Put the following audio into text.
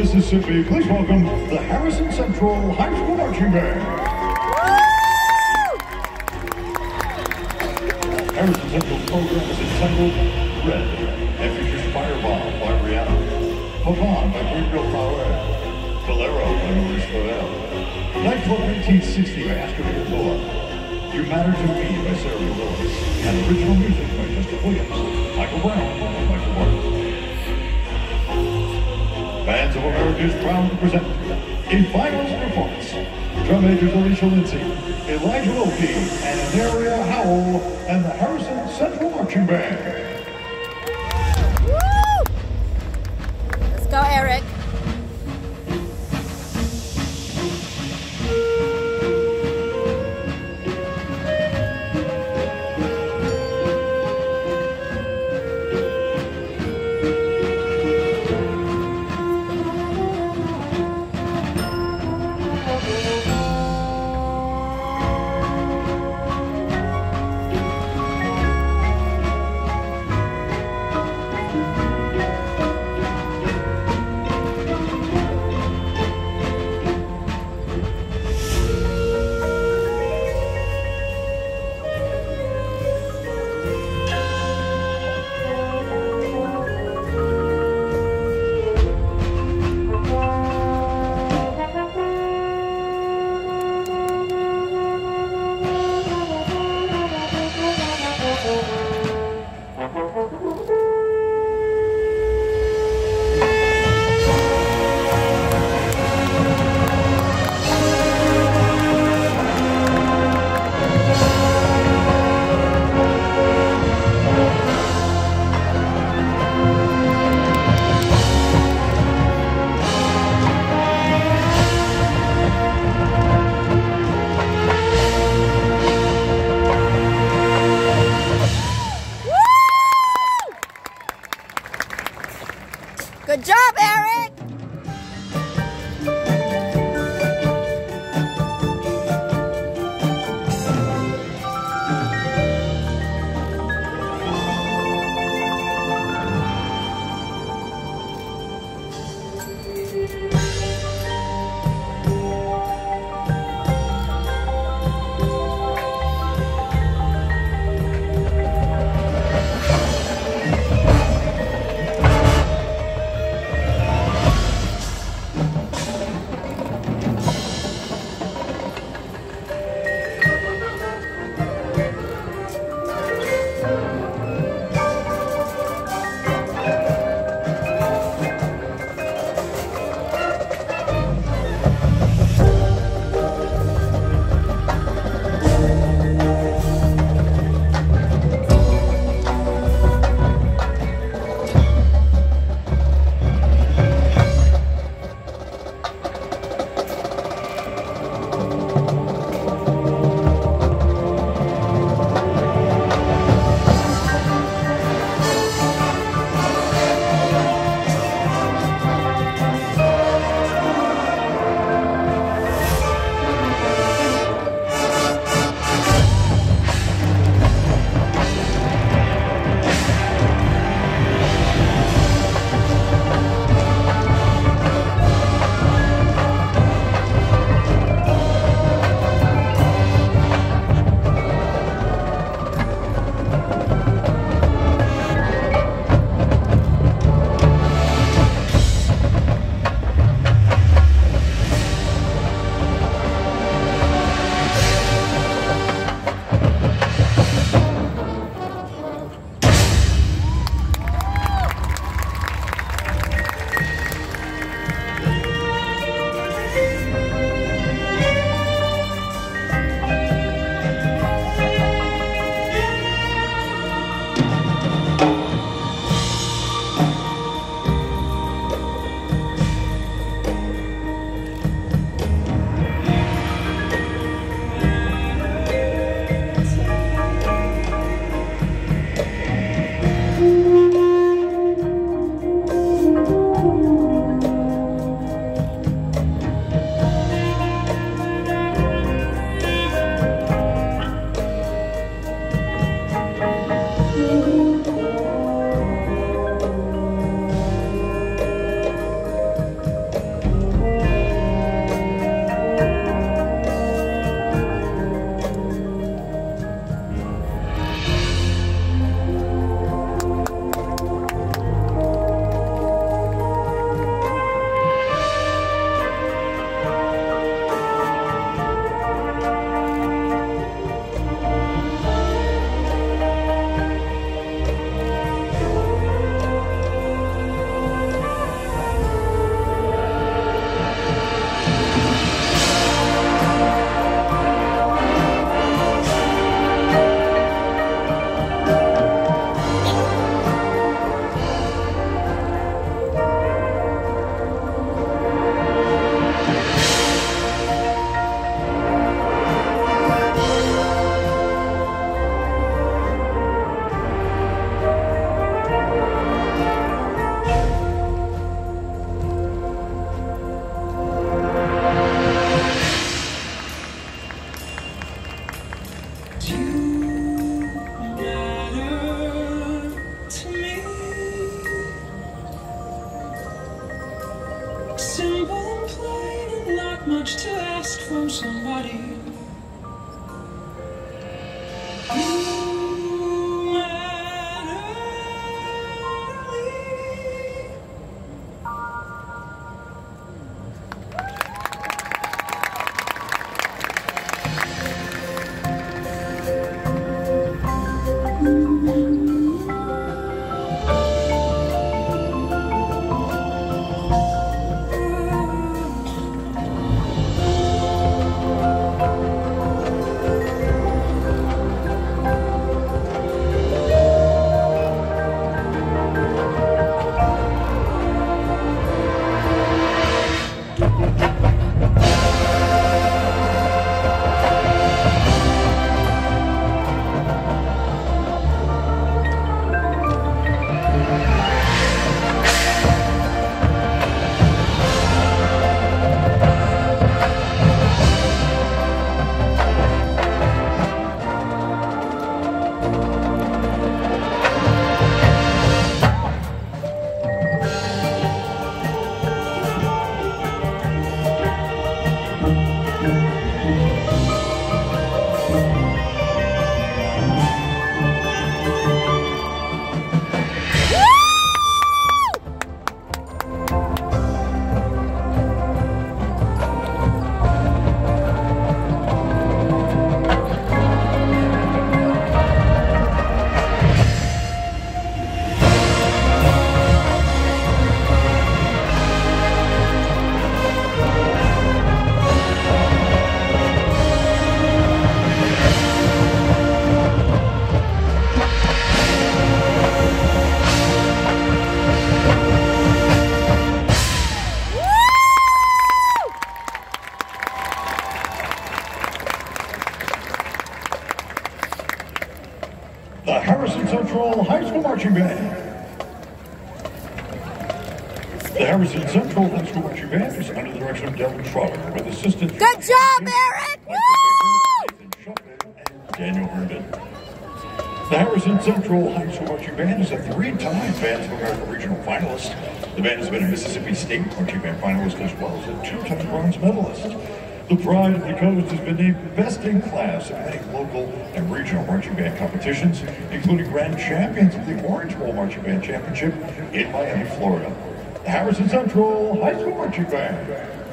Mississippi, please welcome the Harrison Central High School Marching Band. Harrison Central program is entitled Red and features Fireball by Rihanna, Pavon by Gabriel Fauré, Bolero by Maurice Ravel, Nightclub 1960 by Astor Piazzolla, You Matter to Me by Sarah Bareilles, and original music by Justin Williams, Michael Brown, and Michael Martin. Bands of America is proud to present in finals performance, drum majors Alicia Lindsay, Elijah Wilkie, and Anaria Howell, and the Harrison Central Marching Band. Woo! Let's go, Eric. simple and plain and not much to ask from somebody. You matter to me. The Harrison Central High School Marching Band. The Harrison Central High School Marching Band is under the direction of Devin Trotter with assistance. Good job, Eric! Woo! Daniel Herndon. The Harrison Central High School Marching Band is a three-time Bands of America regional finalist. The band has been a Mississippi State Marching Band finalist as well as a two-time bronze medalist. The Pride of the Coast has been named best in class in many local and regional marching band competitions, including grand champions of the Orange Bowl Marching Band Championship in Miami, Florida. The Harrison Central High School Marching Band.